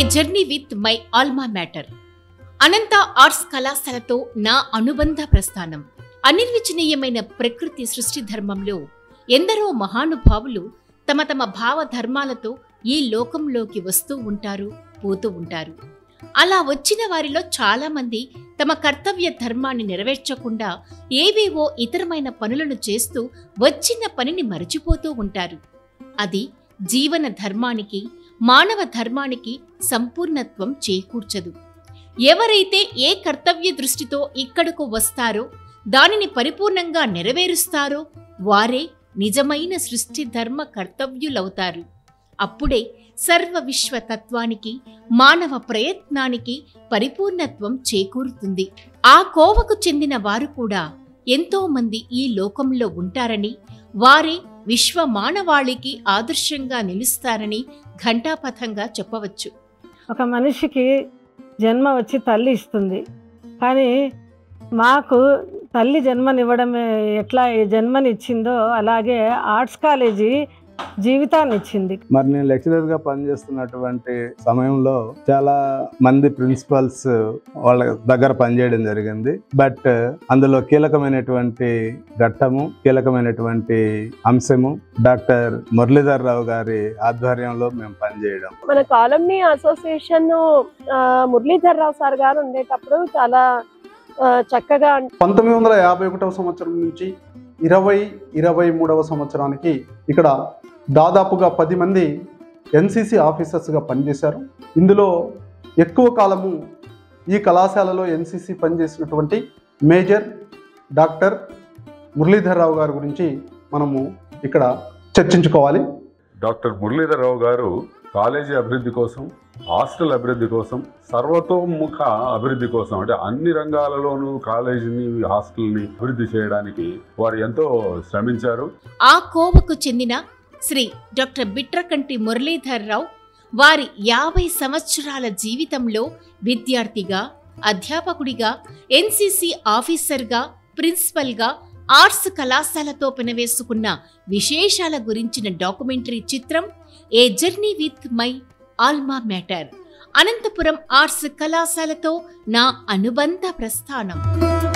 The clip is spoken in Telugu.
Journey with my alma mater. Anantha arts కళాశాలతో నా అనుబంధ ప్రస్థానం. అనిర్వచనీయమైన ప్రకృతి సృష్టి ధర్మంలో ఎందరో మహానుభావులు తమ తమ భావ ధర్మాలతో ఈ లోకంలోకి వస్తూ ఉంటారు, పోతూ ఉంటారు. అలా వచ్చిన వారిలో చాలా మంది తమ కర్తవ్య ధర్మాన్ని నెరవేర్చకుండా ఏవేవో ఇతరమైన పనులను చేస్తూ వచ్చిన పనిని మరచిపోతూ ఉంటారు. అది జీవన ధర్మానికి, మానవ ధర్మానికి సంపూర్ణత్వం చేకూర్చదు. ఎవరైతే ఏ కర్తవ్య దృష్టితో ఇక్కడకు వస్తారో, దానిని పరిపూర్ణంగా నెరవేరుస్తారో వారే నిజమైన సృష్టి ధర్మ కర్తవ్యులవుతారు. అప్పుడే సర్వ విశ్వతత్వానికి, మానవ ప్రయత్నానికి పరిపూర్ణత్వం చేకూరుతుంది. ఆ కోవకు చెందిన వారు కూడా ఎంతో మంది ఈ లోకంలో ఉంటారని, వారే విశ్వ మానవాళికి ఆదర్శంగా నిలుస్తారని ఘంటాపథంగా చెప్పవచ్చు. ఒక మనిషికి జన్మ వచ్చి తల్లి ఇస్తుంది, కానీ మాకు తల్లి జన్మనివ్వడమే ఎట్లా జన్మనిచ్చిందో అలాగే ఆర్ట్స్ కాలేజీ జీవితాన్ని ఇచ్చింది. మరి నేను లెక్చరర్గా పనిచేస్తున్నటువంటి సమయంలో చాలా మంది ప్రిన్సిపల్స్ వాళ్ళ దగ్గర పనిచేయడం జరిగింది. బట్ అందులో కీలకమైనటువంటి ఘట్టము, కీలకమైనటువంటి అంశము డాక్టర్ మురళీధర్ రావు గారి ఆధ్వర్యంలో మేము పనిచేయడం. మన alumni association Muralidhar Rao sir garu ఉండేటప్పుడు చాలా చక్కగా 1951 సంవత్సరం నుంచి 2023 సంవత్సరానికి ఇక్కడ దాదాపుగా 10 మంది ఎన్సిసి ఆఫీసర్స్గా పనిచేశారు. ఇందులో ఎక్కువ కాలము ఈ కళాశాలలో ఎన్సిసి పనిచేసినటువంటి మేజర్ డాక్టర్ మురళీధర్ రావు గారి గురించి మనము ఇక్కడ చర్చించుకోవాలి. డాక్టర్ మురళీధర్ రావు గారు కాలేజీ అభివృద్ధి కోసం, హాస్టల్ అభివృద్ధి కోసం, సర్వతోముఖ అభివృద్ధి కోసం, అంటే అన్ని రంగాలలోనూ కాలేజీని, హాస్టల్ని అభివృద్ధి చేయడానికి వారు ఎంతో శ్రమించారు. ఆ కోవకు చెందిన శ్రీ డాక్టర్ బిట్రకంటి మురళీధర్ రావు వారి 50 సంవత్సరాల జీవితంలో విద్యార్థిగా, అధ్యాపకుడిగా, ఎన్సిసి ఆఫీసర్గా, ప్రిన్సిపల్గా, ఆర్ట్స్ కళాశాలతో పెనవేసుకున్న విశేషాల గురించిన డాక్యుమెంటరీ చిత్రం a journey with my alma mater. Anantapuram arts కళాశాలతో నా అనుబంధ ప్రస్థానం.